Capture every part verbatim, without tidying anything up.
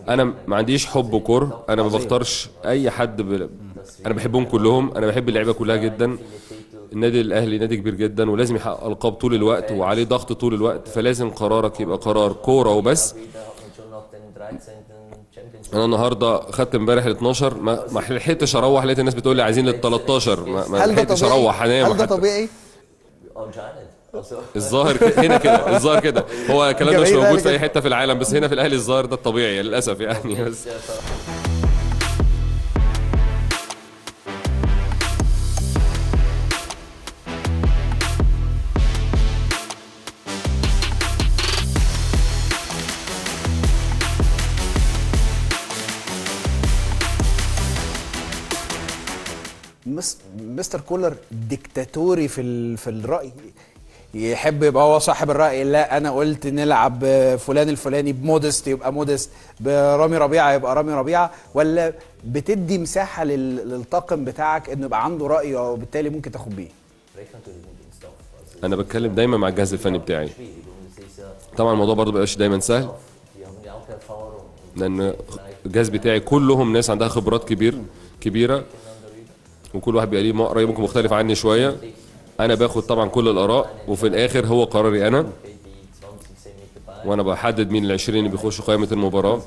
انا ما عنديش حب كره، انا ما بختارش اي حد ب... انا بحبهم كلهم، انا بحب اللعيبه كلها جدا. النادي الاهلي نادي كبير جدا ولازم يحقق القاب طول الوقت وعليه ضغط طول الوقت، فلازم قرارك يبقى قرار كوره وبس. انا النهارده خدت امبارح ال اتناشر، ما ما لحقتش اروح، لقيت الناس بتقول لي عايزين لل تلتاشر، ما ما هل ده لحقتش طبيعي؟ اروح انام هل ده حتى. طبيعي؟ الظاهر كده هنا، كده الظاهر كده، هو الكلام ده مش الجماهير موجود الاهلي في اي كده. حته في العالم، بس هنا في الاهلي الظاهر ده الطبيعي للاسف يعني بس. مس- مستر كولر ديكتاتوري في ال... في الرأي، يحب يبقى هو صاحب الرأي. لا انا قلت نلعب فلان الفلاني بمودست يبقى مودست، برامي ربيعة يبقى رامي ربيعة، ولا بتدي مساحة لل... للطاقم بتاعك انه يبقى عنده رأي وبالتالي ممكن تاخد بيه؟ انا بتكلم دايما مع الجهاز الفني بتاعي. طبعا الموضوع برضه مبقاش دايما سهل، لان الجهاز بتاعي كلهم ناس عندها خبرات كبير كبيره، وكل واحد بيبقى ليه راي ممكن مختلف عني شويه. انا باخد طبعا كل الاراء، وفي الاخر هو قراري انا، وانا بحدد مين ال عشرين اللي بيخشوا قائمه المباراه.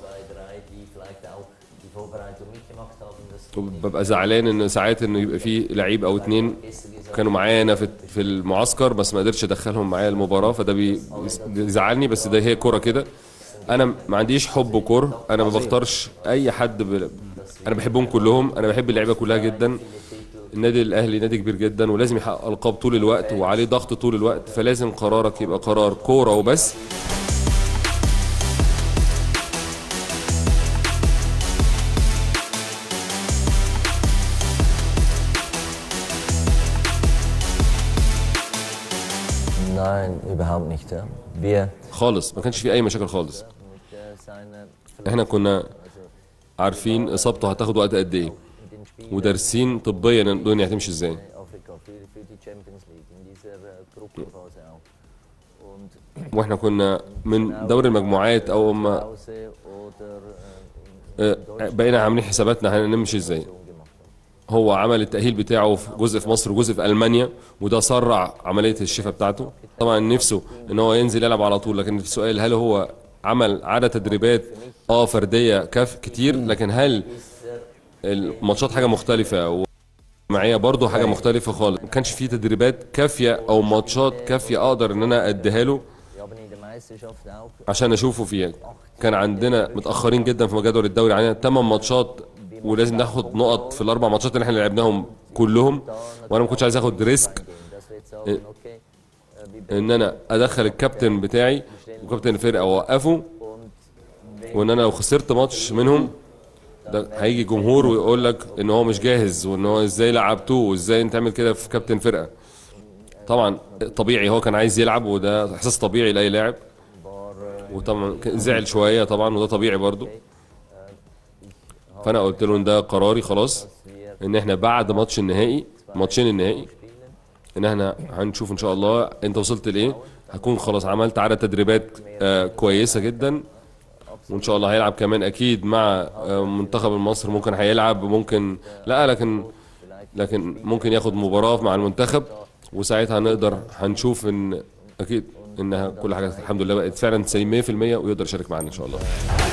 وببقى زعلان ان ساعات انه يبقى في لعيب او اتنين كانوا معانا في في المعسكر بس ما قدرتش ادخلهم معايا المباراه، فده بي- بيزعلني، بس ده هي كوره كده. انا ما عنديش حب كوره، انا ما بختارش اي حد ب... انا بحبهم كلهم، انا بحب اللعيبه كلها جدا. النادي الاهلي نادي كبير جدا ولازم يحقق القاب طول الوقت وعليه ضغط طول الوقت، فلازم قرارك يبقى قرار كوره وبس. Nein, überhaupt nicht. Ja. Wir خالص ما كانش في اي مشاكل خالص. احنا كنا عارفين اصابته هتاخد وقت قد ايه، ودارسين طبيا الدنيا هتمشي ازاي. واحنا كنا من دوري المجموعات او ما بقينا عاملين حساباتنا هنمشي ازاي. هو عمل التأهيل بتاعه في جزء في مصر وجزء في ألمانيا، وده سرع عملية الشفاء بتاعته. طبعا نفسه ان هو ينزل يلعب على طول، لكن السؤال هل هو عمل عدد تدريبات اه فردية كاف كتير، لكن هل الماتشات حاجة مختلفة ومعايا برضه حاجة مختلفة خالص. ما كانش فيه تدريبات كافية او ماتشات كافية اقدر ان انا اديها له عشان اشوفه فيها. كان عندنا متاخرين جدا في جدول الدوري، عندنا ثمان ماتشات ولازم ناخد نقط في الاربع ماتشات اللي احنا لعبناهم كلهم، وانا ما كنتش عايز اخد ريسك ان انا ادخل الكابتن بتاعي وكابتن الفرقه اوقفه، وان انا لو خسرت ماتش منهم ده هيجي جمهور ويقول لك ان هو مش جاهز، وان هو ازاي لعبتوه وازاي انت تعمل كده في كابتن فرقه. طبعا طبيعي هو كان عايز يلعب، وده احساس طبيعي لاي لاعب، وطبعا زعل شويه طبعا، وده طبيعي برضو. فانا قلت له ان ده قراري خلاص، ان احنا بعد ماتش النهائي، ماتشين النهائي، ان احنا هنشوف ان شاء الله انت وصلت لايه. هكون خلاص عملت عدد تدريبات آه كويسه جدا، وان شاء الله هيلعب كمان اكيد مع آه منتخب مصر. ممكن هيلعب، ممكن لا، لكن لكن ممكن ياخد مباراه مع المنتخب، وساعتها هنقدر هنشوف ان اكيد انها كل حاجه الحمد لله بقت فعلا سليم مية في المية ويقدر يشارك معانا ان شاء الله.